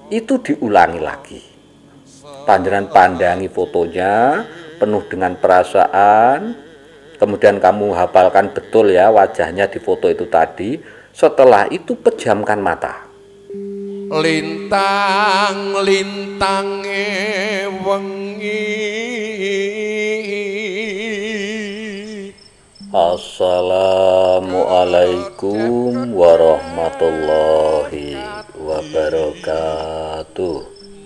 itu diulangi lagi. Panjenengan pandangi fotonya penuh dengan perasaan, kemudian kamu hafalkan betul ya wajahnya di foto itu tadi. Setelah itu pejamkan mata. Lintang-lintange wengi. Assalamualaikum warahmatullahi wabarakatuh.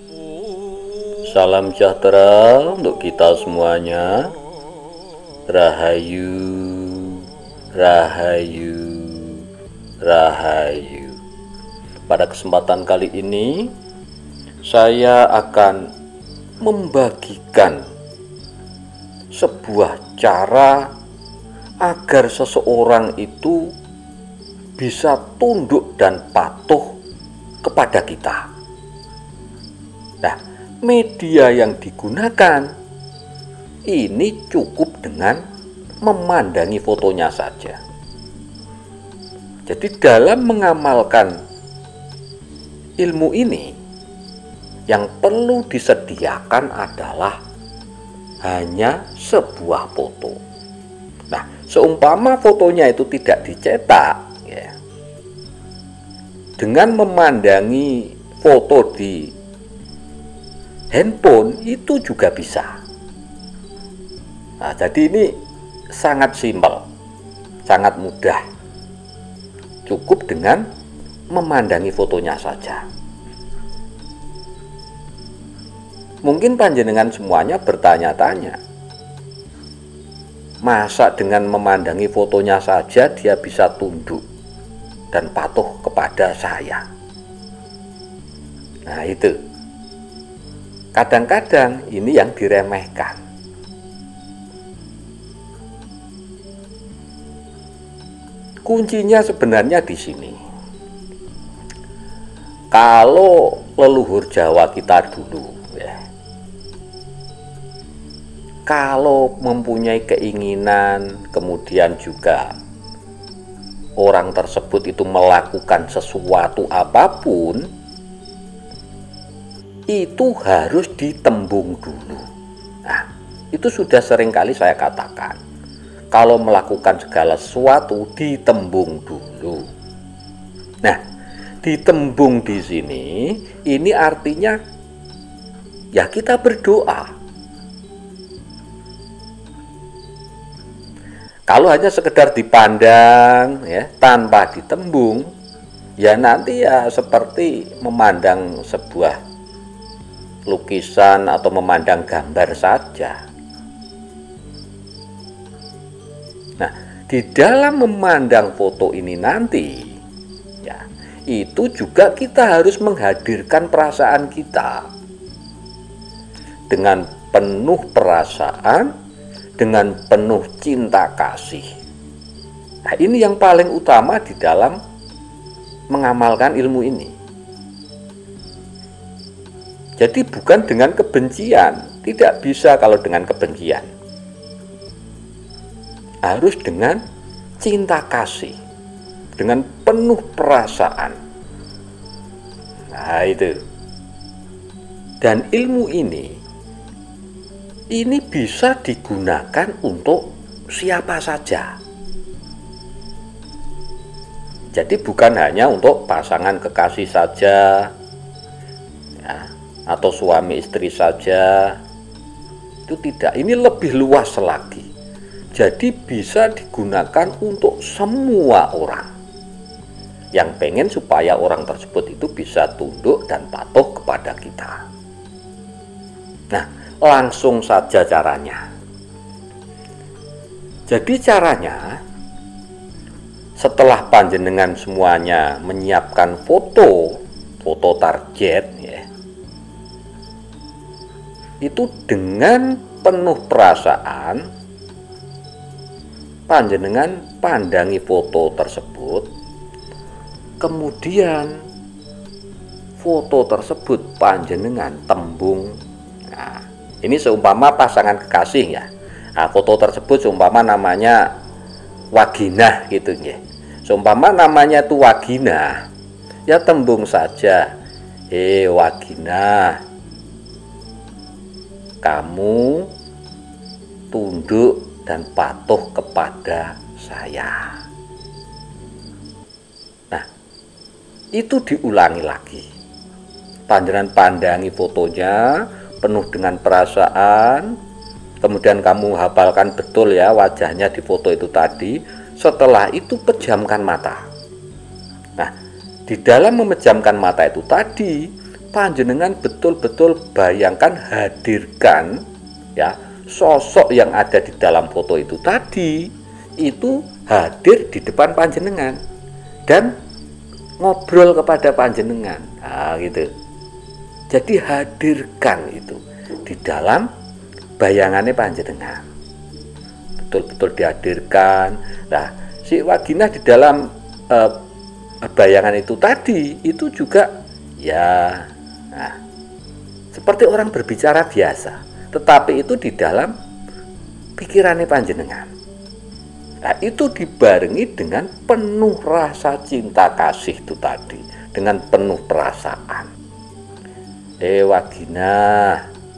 Salam sejahtera untuk kita semuanya. Rahayu, rahayu, rahayu. Pada kesempatan kali ini saya akan membagikan sebuah cara agar seseorang itu bisa tunduk dan patuh kepada kita. Nah, media yang digunakan ini cukup dengan memandangi fotonya saja. Jadi dalam mengamalkan ilmu ini, yang perlu disediakan adalah hanya sebuah foto. Nah, seumpama fotonya itu tidak dicetak, ya, dengan memandangi foto di handphone itu juga bisa. Nah, jadi ini sangat simpel, sangat mudah. Cukup dengan memandangi fotonya saja. Mungkin panjenengan semuanya bertanya-tanya, masa dengan memandangi fotonya saja dia bisa tunduk dan patuh kepada saya? Nah, itu kadang-kadang ini yang diremehkan. Kuncinya sebenarnya di sini. Kalau leluhur Jawa kita dulu, ya, kalau mempunyai keinginan, kemudian juga orang tersebut itu melakukan sesuatu apapun, itu harus ditembung dulu. Nah, itu sudah seringkali saya katakan. Kalau melakukan segala sesuatu, ditembung dulu. Nah, ditembung di sini, ini artinya ya kita berdoa. Kalau hanya sekedar dipandang ya tanpa ditembung, ya nanti ya seperti memandang sebuah lukisan atau memandang gambar saja. Nah, di dalam memandang foto ini nanti ya, itu juga kita harus menghadirkan perasaan kita dengan penuh perasaan, dengan penuh cinta kasih. Nah, ini yang paling utama di dalam mengamalkan ilmu ini. Jadi bukan dengan kebencian, tidak bisa kalau dengan kebencian. Harus dengan cinta kasih, dengan penuh perasaan. Nah, itu. Dan ilmu ini bisa digunakan untuk siapa saja. Jadi bukan hanya untuk pasangan kekasih saja, ya, atau suami istri saja. Itu tidak, ini lebih luas lagi. Jadi bisa digunakan untuk semua orang yang pengen supaya orang tersebut itu bisa tunduk dan patuh kepada kita. Nah, langsung saja caranya. Jadi caranya, setelah panjenengan semuanya menyiapkan foto target ya, itu dengan penuh perasaan panjenengan pandangi foto tersebut, kemudian foto tersebut panjenengan tembung. Nah, ini seumpama pasangan kekasih ya. Nah, foto tersebut seumpama namanya Waginah gitu ya. Seumpama namanya itu Waginah, ya tembung saja Wagina, kamu tunduk dan patuh kepada saya. Nah, itu diulangi lagi. Panjenengan pandangi fotonya penuh dengan perasaan, kemudian kamu hafalkan betul ya wajahnya di foto itu tadi. Setelah itu pejamkan mata. Nah, di dalam memejamkan mata itu tadi, panjenengan betul-betul bayangkan, hadirkan ya sosok yang ada di dalam foto itu tadi, itu hadir di depan panjenengan dan ngobrol kepada panjenengan. Nah, gitu. Jadi hadirkan itu di dalam bayangannya panjenengan. Betul-betul dihadirkan. Nah, si Wagina di dalam bayangan itu tadi itu juga ya, nah, seperti orang berbicara biasa, tetapi itu di dalam pikirannya panjenengan. Nah, itu dibarengi dengan penuh rasa cinta kasih itu tadi, dengan penuh perasaan. Wagina,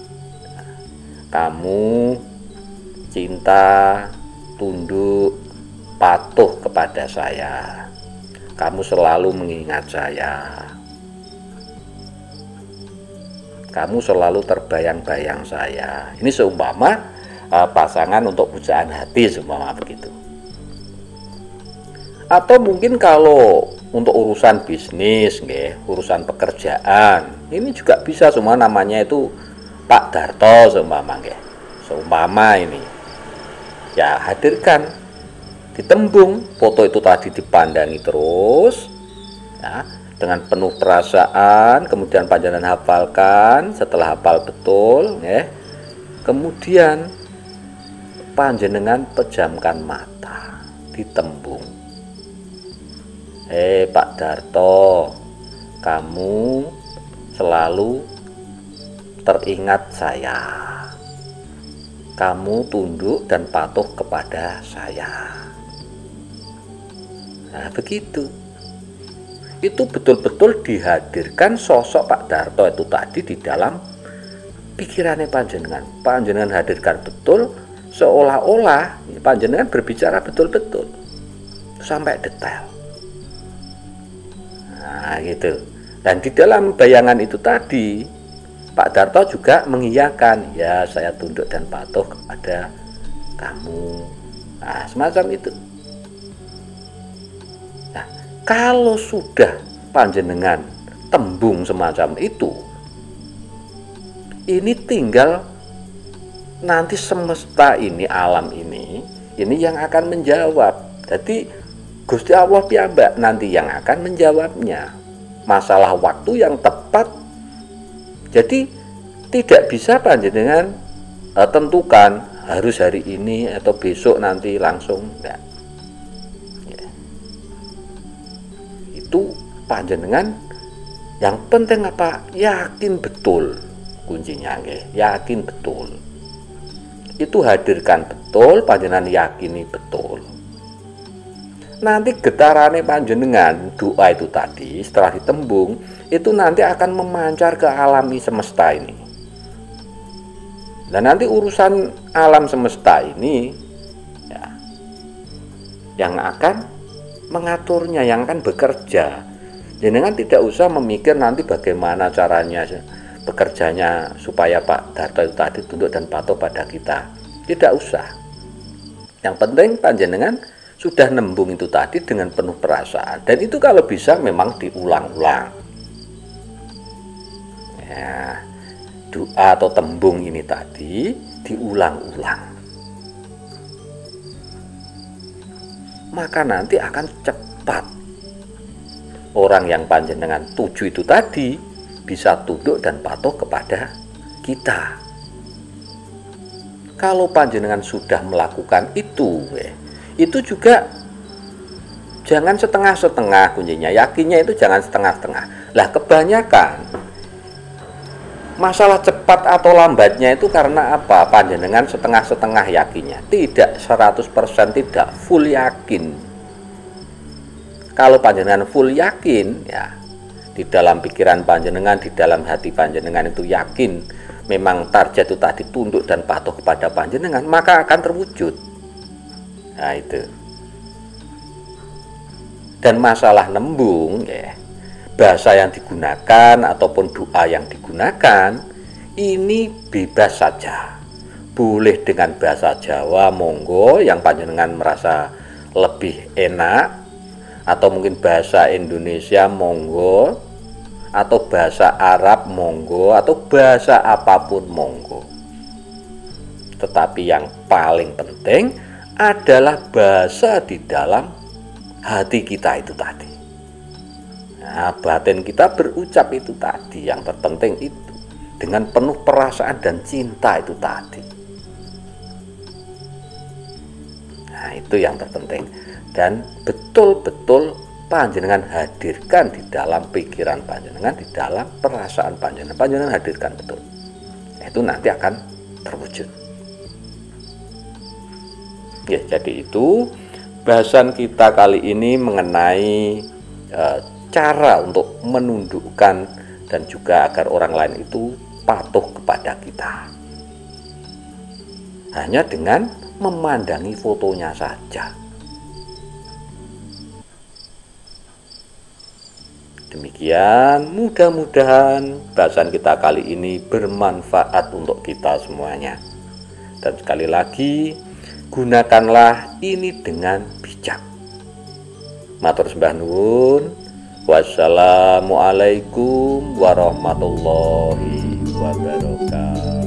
kamu cinta, tunduk, patuh kepada saya. Kamu selalu mengingat saya. Kamu selalu terbayang-bayang saya. Ini seumpama pasangan untuk pujaan hati, seumpama begitu. Atau mungkin kalau untuk urusan bisnis, urusan pekerjaan, ini juga bisa, semua namanya itu Pak Darto, seumpama ini. Ya, hadirkan, ditembung, foto itu tadi dipandangi terus, ya, dengan penuh perasaan, kemudian panjenengan hafalkan, setelah hafal betul, kemudian panjenengan pejamkan mata, ditembung. Pak Darto, kamu selalu teringat saya. Kamu tunduk dan patuh kepada saya. Nah, begitu. Itu betul-betul dihadirkan sosok Pak Darto itu tadi di dalam pikirannya panjenengan. Panjenengan hadirkan betul, seolah-olah panjenengan berbicara betul-betul sampai detail. Nah, gitu. Dan di dalam bayangan itu tadi, Pak Darto juga mengiyakan, ya saya tunduk dan patuh kepada kamu. Nah, semacam itu. Nah, kalau sudah panjenengan tembung semacam itu, ini tinggal nanti semesta ini, alam ini yang akan menjawab. Jadi Gusti Allah piyambak nanti yang akan menjawabnya. Masalah waktu yang tepat. Jadi tidak bisa panjenengan tentukan harus hari ini atau besok nanti langsung, enggak. Ya. Itu panjenengan yang penting apa? Yakin betul kuncinya, yakin betul. Itu hadirkan betul, panjenengan yakini betul. Nanti getarannya panjenengan doa itu tadi setelah ditembung itu nanti akan memancar ke alami semesta ini. Dan nanti urusan alam semesta ini ya, yang akan mengaturnya, yang akan bekerja. Jenengan tidak usah memikir nanti bagaimana caranya bekerjanya supaya Pak Darto itu tadi tunduk dan patuh pada kita. Tidak usah. Yang penting panjenengan sudah nembung itu tadi dengan penuh perasaan, dan itu kalau bisa memang diulang-ulang. Ya, doa atau tembung ini tadi diulang-ulang. Maka nanti akan cepat orang yang panjenengan tuju itu tadi bisa tunduk dan patuh kepada kita. Kalau panjenengan sudah melakukan itu juga jangan setengah-setengah kuncinya. Yakinnya itu jangan setengah-setengah. Lah kebanyakan masalah cepat atau lambatnya itu karena apa? Panjenengan setengah-setengah yakinnya. Tidak 100%, tidak full yakin. Kalau panjenengan full yakin, ya di dalam pikiran panjenengan, di dalam hati panjenengan itu yakin memang target itu tadi tunduk dan patuh kepada panjenengan, maka akan terwujud. Nah itu. Dan masalah nembung ya, bahasa yang digunakan ataupun doa yang digunakan ini bebas saja. Boleh dengan bahasa Jawa monggo yang panjenengan merasa lebih enak, atau mungkin bahasa Indonesia monggo, atau bahasa Arab monggo, atau bahasa apapun monggo. Tetapi yang paling penting adalah bahasa di dalam hati kita itu tadi. Nah, batin kita berucap itu tadi, yang terpenting itu dengan penuh perasaan dan cinta itu tadi. Nah, itu yang terpenting. Dan betul-betul panjenengan hadirkan di dalam pikiran panjenengan, di dalam perasaan panjenengan. Panjenengan hadirkan betul. Itu nanti akan terwujud. Ya, jadi itu bahasan kita kali ini mengenai cara untuk menundukkan dan juga agar orang lain itu patuh kepada kita. Hanya dengan memandangi fotonya saja. Demikian, mudah-mudahan bahasan kita kali ini bermanfaat untuk kita semuanya. Dan sekali lagi, gunakanlah ini dengan bijak. Matur sembah nuwun. Wassalamualaikum warahmatullahi wabarakatuh.